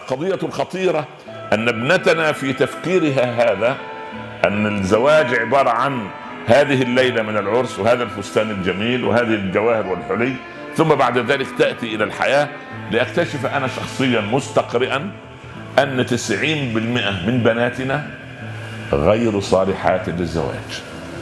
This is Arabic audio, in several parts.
القضية الخطيرة أن ابنتنا في تفكيرها هذا أن الزواج عبارة عن هذه الليلة من العرس وهذا الفستان الجميل وهذه الجواهر والحلي، ثم بعد ذلك تأتي إلى الحياة. لأكتشف أنا شخصيا مستقرئا أن 90% من بناتنا غير صالحات للزواج،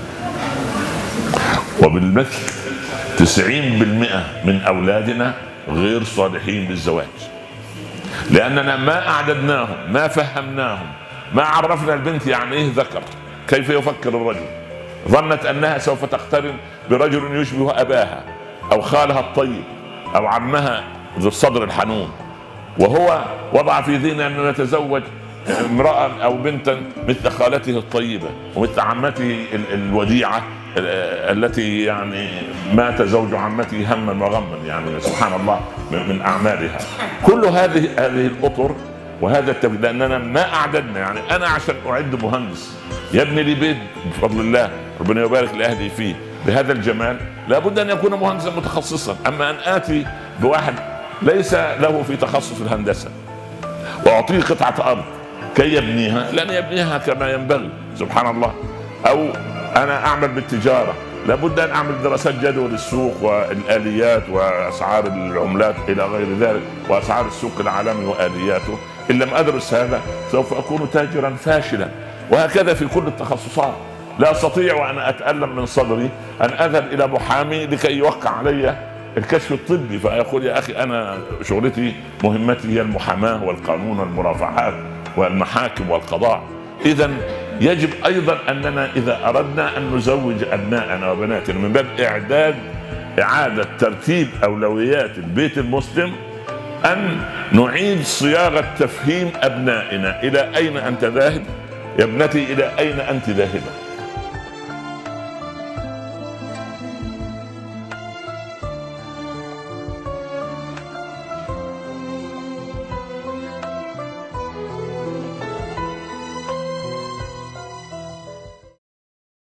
وبالمثل 90% من أولادنا غير صالحين للزواج، لأننا ما أعددناهم، ما فهمناهم، ما عرفنا البنت يعني إيه ذكر، كيف يفكر الرجل. ظنت أنها سوف تقترن برجل يشبه أباها أو خالها الطيب أو عمها ذو الصدر الحنون، وهو وضع في ذهنه أنه يتزوج امرأة أو بنتا مثل خالته الطيبة ومثل عمته الوديعة التي يعني مات زوج عمته هما وغما، يعني سبحان الله من أعمالها. كل هذه الأطر وهذا التفكير، لأننا ما أعددنا. يعني أنا عشان أعد مهندس يبني لي بيت بفضل الله ربنا يبارك لأهلي فيه بهذا الجمال، لابد أن يكون مهندسا متخصصا. أما أن آتي بواحد ليس له في تخصص الهندسة وأعطيه قطعة أرض كي يبنيها، لن يبنيها كما ينبغي سبحان الله. أو أنا أعمل بالتجارة، لابد أن أعمل دراسات جدوى للسوق والآليات وأسعار العملات إلى غير ذلك وأسعار السوق العالمي وآلياته. إن لم أدرس هذا سوف أكون تاجرا فاشلا. وهكذا في كل التخصصات. لا أستطيع أن أتألم من صدري أن أذهب إلى محامي لكي يوقع علي الكشف الطبي فيقول يا أخي أنا شغلتي مهمتي هي المحاماة والقانون والمرافعات والمحاكم والقضاء. إذن يجب أيضا أننا إذا أردنا أن نزوج أبناءنا وبناتنا من باب إعادة ترتيب أولويات البيت المسلم، أن نعيد صياغة تفهيم أبنائنا. إلى أين أنت ذاهب؟ يا ابنتي إلى أين أنت ذاهبة؟